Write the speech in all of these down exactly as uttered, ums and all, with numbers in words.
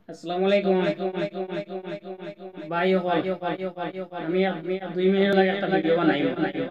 আসসালামু আলাইকুম ভাই আমি আমি দুই মিনিট লাগে একটা ভিডিও বানাই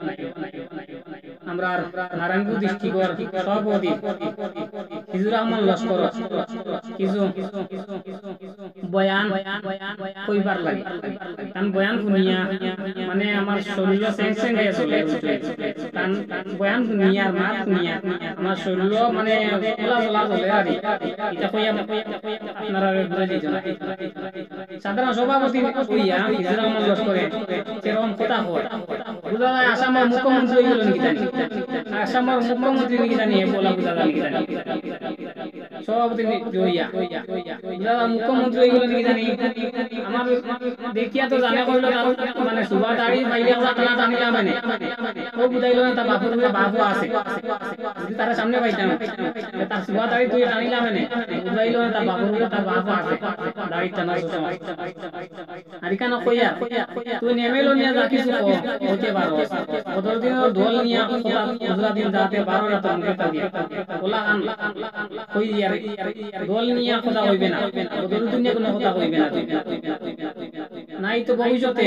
আমরা নারায়ণপুর ডিস্ট্রিক্টর সভাপতি হিজুর রহমান লস্কর কিছু বয়ান কইবার লাগে কারণ বয়ান শুনিয়া মানে আমার শরীর স্যাং স্যাং হয়ে চলে কারণ বয়ান শুনিয়া মাত শুনিয়া আমার শরীর মানে চলা চলা চলে আর এটা কইয়া আপনারা সাধারণ সভাপতি কইয়া হিজুর রহমান লস্করে সেরকম কথা হয় বুঝা যায় আসামের মুখ্যমন্ত্রী হইল নাকি জানি আসামের মুখ্যমন্ত্রী নাকি জানি বলা বুঝা যায় নাকি জানি সভাপতি হইয়া বুঝা মুখ্যমন্ত্রী হইল নাকি জানি আমার দেখিয়া তো জানা করলো মানে সুবা দাড়ি পাইলে আমরা টানা টানিলাম মানে ও বুঝাইলো না তার বাপুর বাপু আছে যদি তারা সামনে পাইতাম তার সুবা দাড়ি তুই টানিলাম মানে বুঝাইলো না তার বাপুর তার বাপু আছে দাড়ি টানা সময় আর কেন কইয়া তুই নেমেলো নিয়ে যা কিছু হতে পারো কত দিন দল নিয়ে কথা বুঝলা দিন যাতে বারো রাত অঙ্কেতা দিয়ে ওলা আন কই আর দল নিয়ে কথা হইবে না ওদের দুনিয়া কোনো কথা হইবে না নাই তো ভবিষ্যতে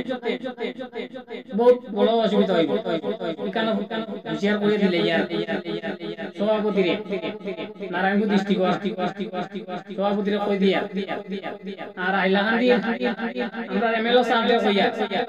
বহুত বড় অসুবিধা হইব কেন শেয়ার করে দিলে ইয়ার সভাপতিরে নারায়ণপুর ডিস্ট্রিক্ট সভাপতিরে কই দিয়া আর আইলাকান দিয়ে আমরা এমএলএ সাহেবকে কইয়া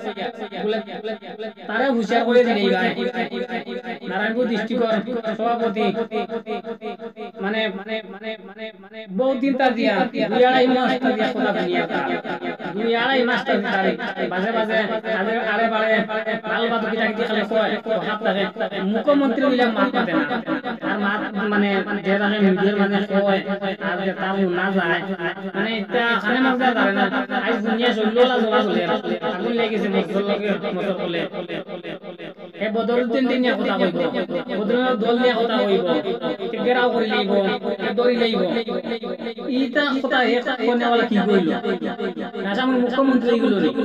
তারা হুঁশিয়ার করে দিলে নারায়ণপুর ডিস্ট্রিক্টর সভাপতি মানে মানে মানে মানে মানে বহুত দিন তার দিয়া দুই আড়াই মাস তার দিয়া কথা বানিয়া দুই আড়াই মাস তার তারে বাজে বাজে আরে আরে বাড়ে লাল বাত কি থাকি খালি কয় হাত থাকে মুখ্যমন্ত্রী মিলে মাত পাতে না আর মাত মানে যে রাখে মিডিয়ার মানে কয় আর যে তাও না যায় মানে এটা খানে মজা ধরে না আজ দুনিয়া চললা জলা চলে আগুন লেগেছে মজল লাগে মজল বলে এ বদরুদ্দিন দিন নিয়ে কথা কইব বদরুদ্দিন দল নিয়ে কথা কইব গেরাও করে লইব দড়ি লইব ইটা কথা এক কোনে वाला কি কইল আসামের মুখ্যমন্ত্রী গুলো রে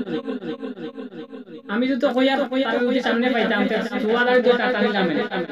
আমি যদি তো কইয়া কইয়া যদি সামনে পাইতাম সুয়াদার দুই টাকা নিলাম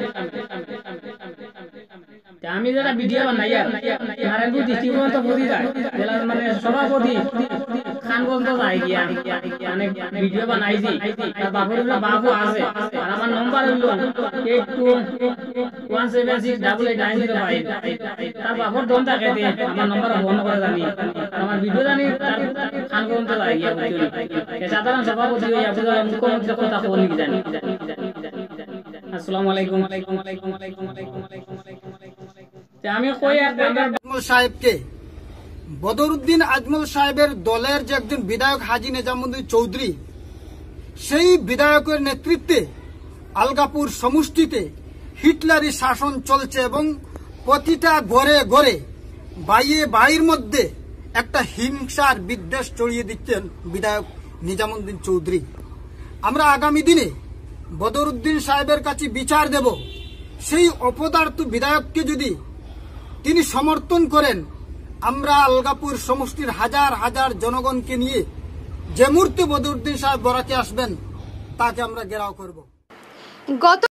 আমি যারা ভিডিও বানাই আর নারায়ণপুর ডিস্ট্রিক্ট তো বুঝি যায় মানে সভাপতি খানগঞ্জ যায় গিয়া মানে ভিডিও বানাইছি তার বাপের বাবু আছে আর আমার নাম্বার হইল eight two one seven six double eight nine zero five তার বাপর দম থাকে আমার নাম্বার ফোন করে জানি আমার ভিডিও জানি তার খানগঞ্জ যায় গিয়া সাধারণ সভাপতি হইয়া বুঝা মুখ্যমন্ত্রী কথা ফোন কি জানি আসসালামু আলাইকুম আলাইকুম আলাইকুম আলাইকুম আলাইকুম আমি কই আজমল সাহেবকে বদরুদ্দিন আজমল সাহেবের দলের যে একজন বিধায়ক হাজী নিজামুদ্দিন চৌধুরী সেই বিধায়কের নেতৃত্বে আলগাপুর সমষ্টিতে হিটলারি শাসন চলছে এবং প্রতিটা ঘরে ঘরে বাইয়ে বাইয়ের মধ্যে একটা হিংসার বিদ্বেষ ছড়িয়ে দিচ্ছেন বিধায়ক নিজামুদ্দিন চৌধুরী। আমরা আগামী দিনে বদরুদ্দিন সাহেবের কাছে বিচার দেব সেই অপদার্থ বিধায়ককে যদি তিনি সমর্থন করেন আমরা আলগাপুর সমষ্টির হাজার হাজার জনগণকে নিয়ে যে মুহূর্তে বদরুদ্দিন সাহেব বরাকে আসবেন তাকে আমরা ঘেরাও করব। গত